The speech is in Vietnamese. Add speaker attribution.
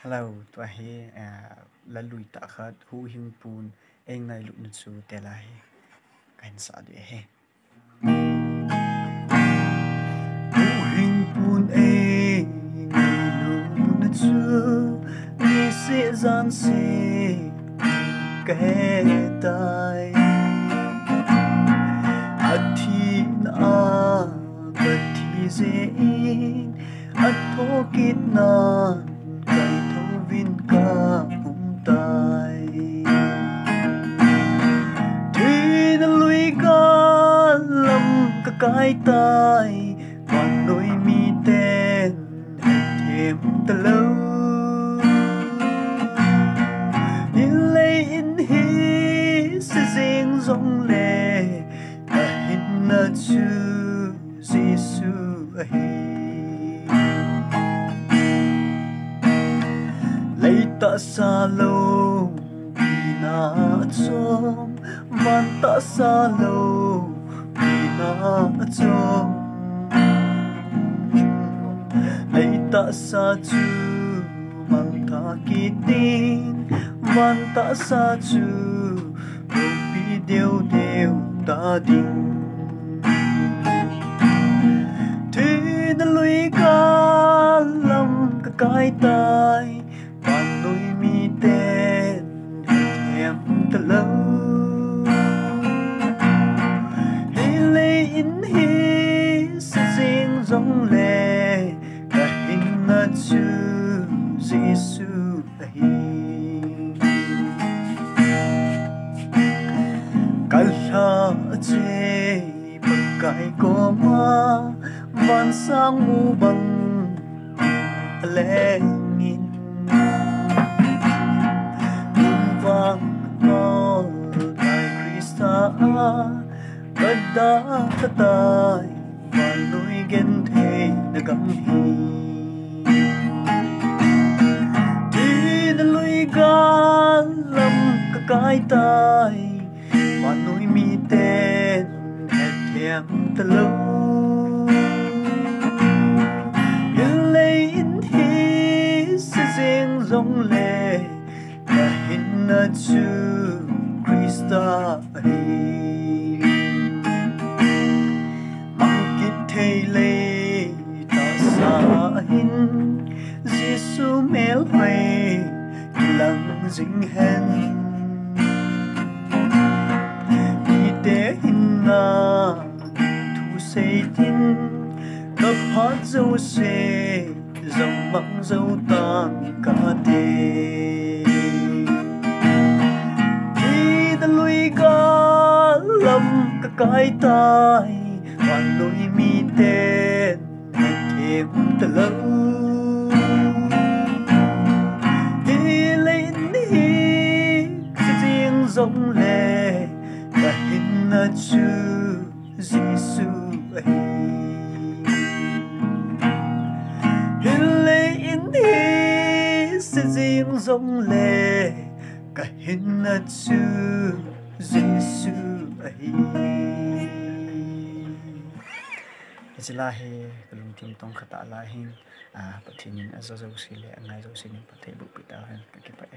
Speaker 1: Hello, tua hi la lui ta khat hu hing pun eng ngai lu nu chu te la hi kan sa du he hu hing pun eng ngai lu nu chu ni se zan se ke tai athin a ba thi ze in at tho kit na vin ca tai Thina Luigal lâm kakai tai còn đôi mi tên thêm ta lâu in lấy in hi sẽ riêng rong lệ ahin na chu Giêsu ahin lấy ta xa lâu vì na chom van ta xa lâu vì na chom lấy ta xa chu mang tha ki tin van ta xa chu bi đều đều ta ding Thina Luigal lâm kakai tai bằng đôi mi tên thèm ta lâu hichila in hi sẽ riêng rong lệ kahin na chu Giêsu ahin kalaa che pagkai ko ma van sang mu bang alengin vang nol tại Krista kada katai van nuôi gen thế na gam hi Thina Luigal lâm kakai tai van nuôi mi tên hết thèm ta lâu riêng rong lệ kahin na chu Krista ahin mang kit thei le ta sa ahin Giêsu mel hay kilang jing hen mi te hin na thu sei tin cấp hát dâu se dòng măng dâu tang cả đêm Thina Luigal lâm kakai tai hoàn đôi mi tên thêm ta lâu hichila in hi sẽ riêng rong lệ kahin na chu Giêsu ahin sẽ riêng rong lệ kahin na chu Giêsu ahin hichila he kalungthim tongkhatah la ahin Pathrn azo zo sile ngai zo sinin pathe bu pita kakipah